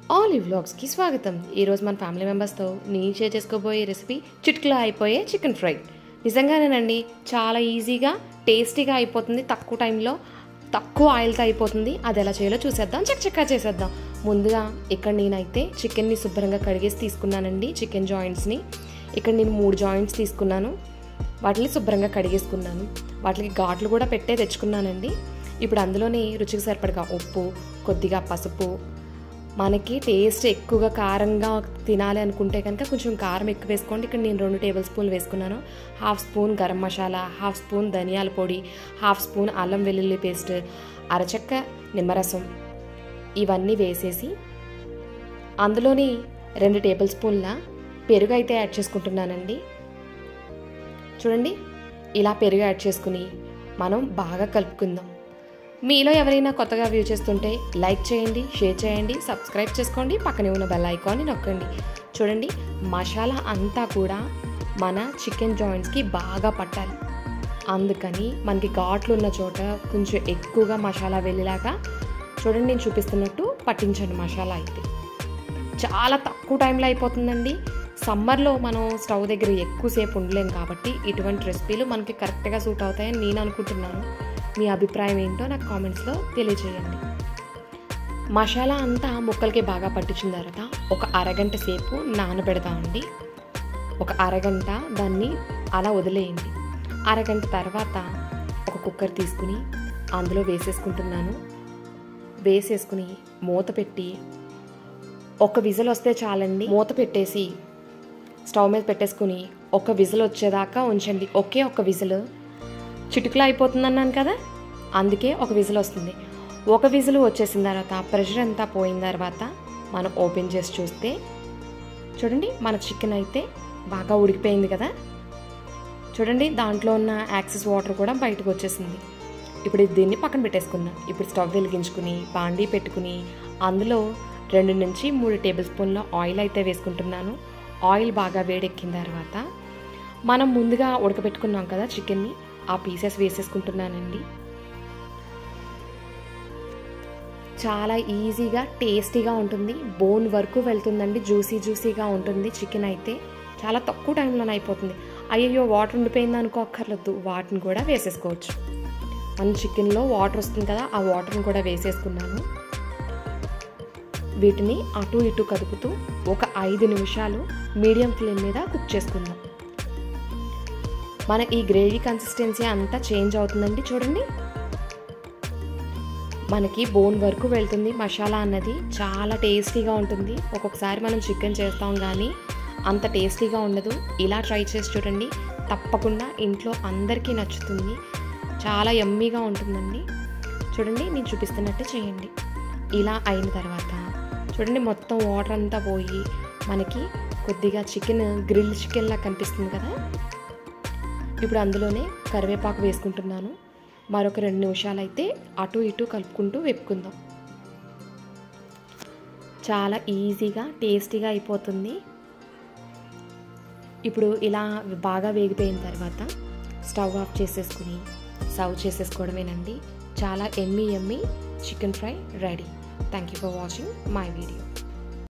Olive వ్లాగ్స్కి స్వాగతం. ఈరోజు మన ఫ్యామిలీ మెంబర్స్తో నేను షేర్ చేసుకోబోయే రెసిపీ చిటికలో అయిపోయే చికెన్ ఫ్రై. నిజంగానేనండి, చాలా ఈజీగా టేస్టీగా అయిపోతుంది, తక్కువ టైంలో తక్కువ ఆయిల్తో అయిపోతుంది. అది ఎలా చేయాలో చూసేద్దాం, చక్కగా చేసేద్దాం. ముందుగా ఇక్కడ నేనైతే చికెన్ని శుభ్రంగా కడిగేసి తీసుకున్నానండి. చికెన్ జాయింట్స్ని ఇక్కడ నేను 3 జాయింట్స్ తీసుకున్నాను. వాటిని శుభ్రంగా కడిగేసుకున్నాను. వాటికి ఘాట్లు కూడా పెట్టే తెచ్చుకున్నానండి. ఇప్పుడు అందులోనే రుచికి సరిపడగా ఉప్పు, కొద్దిగా పసుపు, మనకి టేస్ట్ ఎక్కువగా కారంగా తినాలి అనుకుంటే కనుక కొంచెం కారం ఎక్కువ వేసుకోండి. ఇక్కడ నేను 2 టేబుల్ స్పూన్లు వేసుకున్నాను. 1/2 స్పూన్ గరం మసాలా, 1/2 స్పూన్ ధనియాల పొడి, 1/2 స్పూన్ అల్లం వెల్లుల్లి పేస్ట్, అరచక్క నిమ్మరసం ఇవన్నీ వేసేసి అందులోని 2 టేబుల్ స్పూన్ల పెరుగు అయితే యాడ్ చేసుకుంటున్నానండి. చూడండి, ఇలా పెరుగు యాడ్ చేసుకుని మనం బాగా కలుపుకుందాం. మీలో ఎవరైనా కొత్తగా వ్యూ చేస్తుంటే లైక్ చేయండి, షేర్ చేయండి, సబ్స్క్రైబ్ చేసుకోండి, పక్కనే ఉన్న బెల్ ఐకాన్ని నొక్కండి. చూడండి, మసాలా అంతా కూడా మన చికెన్ జాయింట్స్కి బాగా పట్టాలి. అందుకని మనకి ఘాట్లు ఉన్న చోట కొంచెం ఎక్కువగా మసాలా వెళ్ళేలాగా చూడండి, నేను చూపిస్తున్నట్టు పట్టించండి. మసాలా అయితే చాలా తక్కువ టైంలో అయిపోతుందండి. సమ్మర్లో మనం స్టవ్ దగ్గర ఎక్కువసేపు ఉండలేం కాబట్టి ఇటువంటి రెసిపీలు మనకి కరెక్ట్గా సూట్ అవుతాయని నేను అనుకుంటున్నాను. మీ అభిప్రాయం ఏంటో నాకు కామెంట్స్లో తెలియజేయండి. మసాలా అంతా ముక్కలకి బాగా పట్టించిన తర్వాత ఒక అరగంట సేపు నానబెడతామండి. ఒక అరగంట దాన్ని అలా వదిలేయండి. అరగంట తర్వాత ఒక కుక్కర్ తీసుకుని అందులో వేసేసుకుంటున్నాను. వేసేసుకుని మూత పెట్టి ఒక విజిల్ వస్తే చాలండి. మూత పెట్టేసి స్టవ్ మీద పెట్టేసుకుని ఒక విజిల్ వచ్చేదాకా ఉంచండి. ఒకే ఒక విజిల్, చిటికలో అయిపోతుంది అన్నాను కదా, అందుకే ఒక విజిల్ వస్తుంది. ఒక విజిల్ వచ్చేసిన తర్వాత ప్రెషర్ అంతా పోయిన తర్వాత మనం ఓపెన్ చేసి చూస్తే చూడండి, మన చికెన్ అయితే బాగా ఉడికిపోయింది కదా. చూడండి, దాంట్లో ఉన్న యాక్సెస్ వాటర్ కూడా బయటకు వచ్చేసింది. ఇప్పుడు దీన్ని పక్కన పెట్టేసుకుందాం. ఇప్పుడు స్టవ్ వెలిగించుకుని బాండీ పెట్టుకుని అందులో 2 నుంచి 3 టేబుల్ స్పూన్ల ఆయిల్ అయితే వేసుకుంటున్నాను. ఆయిల్ బాగా వేడెక్కిన తర్వాత మనం ముందుగా ఉడకబెట్టుకున్నాం కదా చికెన్ని, ఆ పీసెస్ వేసేసుకుంటున్నానండి. చాలా ఈజీగా టేస్టీగా ఉంటుంది. బోన్ వరకు వెళ్తుందండి, జ్యూసీగా ఉంటుంది. చికెన్ అయితే చాలా తక్కువ టైంలోనే అయిపోతుంది. అయ్యో వాటర్ ఉండిపోయింది అనుకోక్కర్లేదు, వాటిని కూడా వేసేసుకోవచ్చు. మన చికెన్లో వాటర్ వస్తుంది కదా, ఆ వాటర్ని కూడా వేసేసుకున్నాను. వీటిని అటు ఇటు కదుపుతూ ఒక 5 నిమిషాలు మీడియం ఫ్లేమ్ మీద కుక్ చేసుకుందాం. మన ఈ గ్రేవీ కన్సిస్టెన్సీ అంతా చేంజ్ అవుతుందండి. చూడండి, మనకి బోన్ వరకు వెళ్తుంది. మసాలా అన్నది చాలా టేస్టీగా ఉంటుంది. ఒక్కొక్కసారి మనం చికెన్ చేస్తాం కానీ అంత టేస్టీగా ఉండదు. ఇలా ట్రై చేసి చూడండి, తప్పకుండా ఇంట్లో అందరికీ నచ్చుతుంది. చాలా యమ్మీగా ఉంటుందండి. చూడండి, నేను చూపిస్తున్నట్టే చేయండి. ఇలా అయిన తర్వాత చూడండి, మొత్తం వాటర్ అంతా పోయి మనకి కొద్దిగా చికెన్ గ్రిల్ చికెన్లా కనిపిస్తుంది కదా. ఇప్పుడు అందులోనే కరివేపాకు వేసుకుంటున్నాను. మరొక 2 నిమిషాలు అయితే అటు ఇటు కలుపుకుంటూ వేపుకుందాం. చాలా ఈజీగా టేస్టీగా అయిపోతుంది. ఇప్పుడు ఇలా బాగా వేగిపోయిన తర్వాత స్టవ్ ఆఫ్ చేసేసుకుని సర్వ్ చేసేసుకోవడమేనండి. చాలా yummy chicken fry ready. Thank you for watching my video.